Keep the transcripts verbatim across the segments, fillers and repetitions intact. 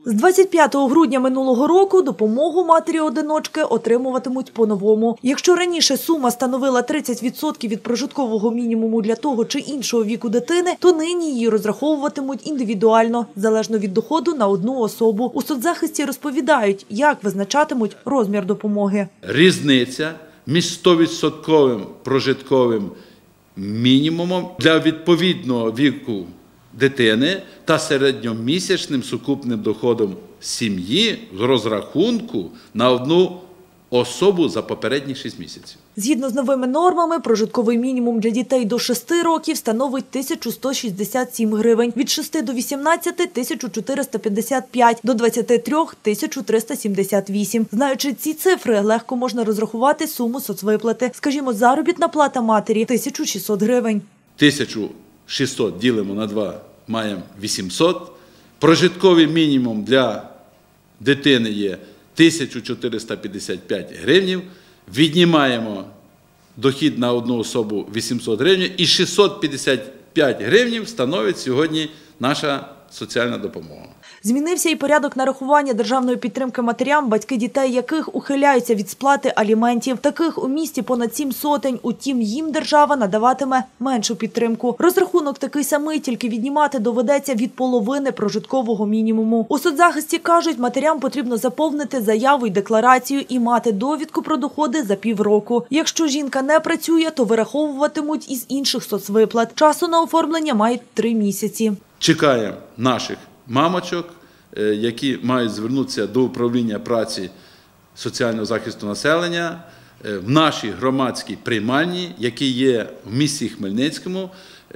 З двадцять п'ятого грудня минулого року допомогу матері-одиночки отримуватимуть по-новому. Якщо раніше сума становила тридцять відсотків від прожиткового мінімуму для того чи іншого віку дитини, то нині її розраховуватимуть індивідуально, залежно від доходу на одну особу. У соцзахисті розповідають, як визначатимуть розмір допомоги. Різниця між стовідсотковим прожитковим мінімумом для відповідного віку дитини та середньомісячним сукупним доходом сім'ї з розрахунку на одну особу за попередні шість місяців. Згідно з новими нормами, прожитковий мінімум для дітей до шести років становить тисячу сто шістдесят сім гривень, від шести до вісімнадцяти – тисячу чотириста п'ятдесят п'ять, до двадцяти трьох – тисячу триста сімдесят вісім. Знаючи ці цифри, легко можна розрахувати суму соцвиплати. Скажімо, заробітна плата матері – тисяча шістсот гривень. тисячу шістсот ділимо на два, маємо вісімсот. Прожитковий мінімум для дитини є тисяча чотириста п'ятдесят п'ять гривнів. Віднімаємо дохід на одну особу вісімсот гривень і шістсот п'ятдесят п'ять гривень становить сьогодні наша соціальна допомога. Змінився і порядок нарахування державної підтримки матерям, батьки дітей яких ухиляються від сплати аліментів. Таких у місті понад сім сотень, утім їм держава надаватиме меншу підтримку. Розрахунок такий самий, тільки віднімати доведеться від половини прожиткового мінімуму. У соцзахисті кажуть, матерям потрібно заповнити заяву й декларацію і мати довідку про доходи за півроку. Якщо жінка не працює, то вираховуватимуть із інших соцвиплат. Часу на оформлення мають три місяці. Чекаємо наших мамочок, які мають звернутися до управління праці соціального захисту населення в нашій громадській приймальні, які є в місті Хмельницькому,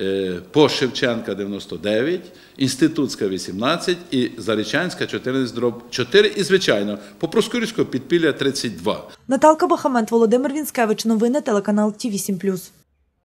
по Шевченка дев'яносто дев'ять, Інститутська вісімнадцять і Зарічанська чотирнадцять дріб чотири і, звичайно, по Проскурівського підпілля тридцять два. Наталка Бахамент, Володимир Вінськевич. Новини телеканал Ті вісім плюс.